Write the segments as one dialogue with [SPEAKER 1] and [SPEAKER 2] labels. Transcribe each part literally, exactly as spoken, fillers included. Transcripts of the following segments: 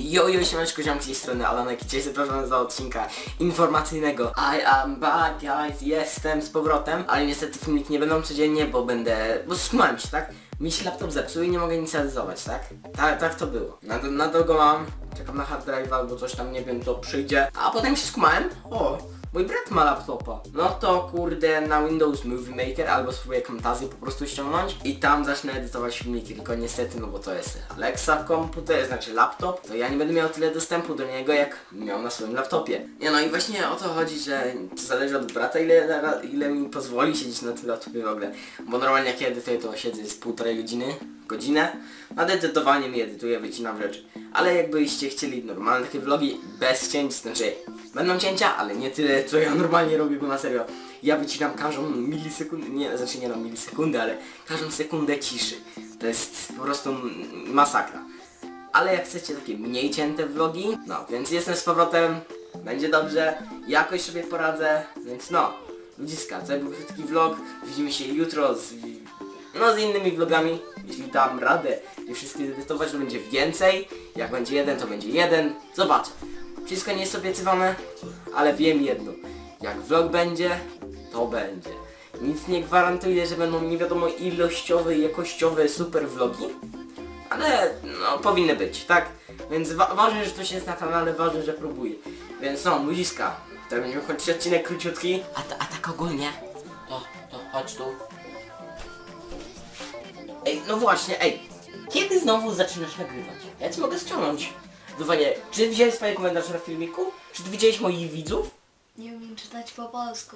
[SPEAKER 1] Jo, jo, siemaneczko, ziomki z tej strony Alanek i dzisiaj zapraszam do odcinka informacyjnego. I am back, guys, jestem z powrotem, ale niestety filmiki nie będą codziennie, bo będę... bo skumałem się, tak? Mi się laptop zepsuł i nie mogę nic realizować, tak? Tak, tak to było. Na, na długo mam, czekam na hard drive albo coś tam, nie wiem co przyjdzie. A potem się skumałem, o, mój brat ma laptopa. No to kurde na Windows Movie Maker albo spróbuję Camtasię po prostu ściągnąć i tam zacznę edytować filmiki, tylko niestety, no bo to jest Alexa komputer, znaczy laptop, to ja nie będę miał tyle dostępu do niego jak miał na swoim laptopie. Nie no i właśnie o to chodzi, że to zależy od brata, ile, ile mi pozwoli siedzieć na tym laptopie w ogóle. Bo normalnie jak ja edytuję, to siedzę z półtorej godziny, godzinę. Nad edytowaniem i edytuję, wycinam rzeczy. Ale jakbyście chcieli normalne takie vlogi bez cięć, znaczy będą cięcia, ale nie tyle co ja normalnie robię, bo na serio ja wycinam każdą milisekundę, nie, znaczy nie no milisekundę, ale każdą sekundę ciszy. To jest po prostu masakra. Ale jak chcecie takie mniej cięte vlogi, no więc jestem z powrotem, będzie dobrze, jakoś sobie poradzę, więc no, ludziska, to był taki vlog, widzimy się jutro z, no, z innymi vlogami, jeśli dam radę i wszystkie edytować, to będzie więcej, jak będzie jeden, to będzie jeden, zobaczę. Wszystko nie jest obiecywane, ale wiem jedno, jak vlog będzie, to będzie. Nic nie gwarantuje, że będą nie wiadomo ilościowe i jakościowe super vlogi, ale no powinny być, tak? Więc wa ważne, że coś jest na kanale, ważne, że próbuję. Więc no, ludziska, to będziemy kończyć odcinek króciutki. A, a tak ogólnie, to, to chodź tu. Ej, no właśnie, ej, kiedy znowu zaczynasz nagrywać? Ja ci mogę ściągnąć. Wywanie, czy widziałeś swoje komentarze na filmiku? Czy ty widziałeś moich widzów?
[SPEAKER 2] Nie umiem czytać po polsku.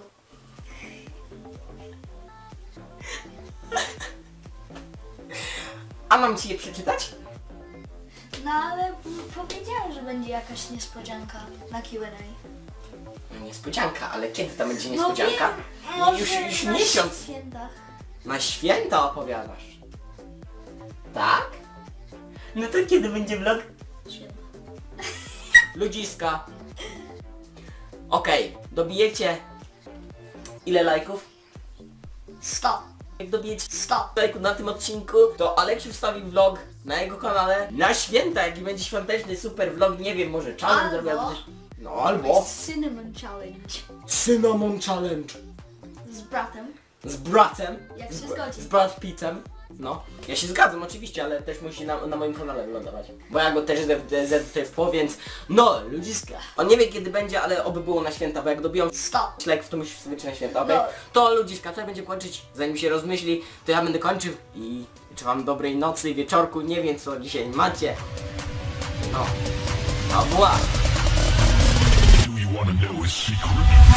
[SPEAKER 1] A mam ci je przeczytać?
[SPEAKER 2] No ale powiedziałem, że będzie jakaś niespodzianka na Q and A.
[SPEAKER 1] No niespodzianka, ale kiedy tam będzie niespodzianka?
[SPEAKER 2] No wiem,
[SPEAKER 1] już
[SPEAKER 2] może
[SPEAKER 1] już
[SPEAKER 2] na
[SPEAKER 1] miesiąc.
[SPEAKER 2] świętach.
[SPEAKER 1] Na święta opowiadasz? Tak? No to kiedy będzie vlog?
[SPEAKER 2] Święta.
[SPEAKER 1] Ludziska. Okej, okay, dobijecie ile lajków?
[SPEAKER 2] sto.
[SPEAKER 1] Jak dobijecie
[SPEAKER 2] sto
[SPEAKER 1] lajków na tym odcinku, to Aleksiu wstawi vlog na jego kanale na święta, jaki będzie świąteczny super vlog, nie wiem, może challenge zrobię albo coś. No albo
[SPEAKER 2] Cinnamon Challenge.
[SPEAKER 1] Cinnamon Challenge.
[SPEAKER 2] Z bratem.
[SPEAKER 1] Z bratem.
[SPEAKER 2] Jak się
[SPEAKER 1] z,
[SPEAKER 2] zgodzi.
[SPEAKER 1] Z Brad Pittem. No, ja się zgadzam oczywiście, ale też musi na, na moim kanale wylądować. Bo ja go też zedytuję w połowie, więc no, ludziska. On nie wie kiedy będzie, ale oby było na święta, bo jak dobiją
[SPEAKER 2] sto
[SPEAKER 1] lajków, to musi wstawić na święta, okej?
[SPEAKER 2] No.
[SPEAKER 1] To ludziska, to będzie kończyć, zanim się rozmyśli, to ja będę kończył i życzę wam dobrej nocy, wieczorku, nie wiem co dzisiaj macie. No, no była.
[SPEAKER 3] Do you wanna know a secret?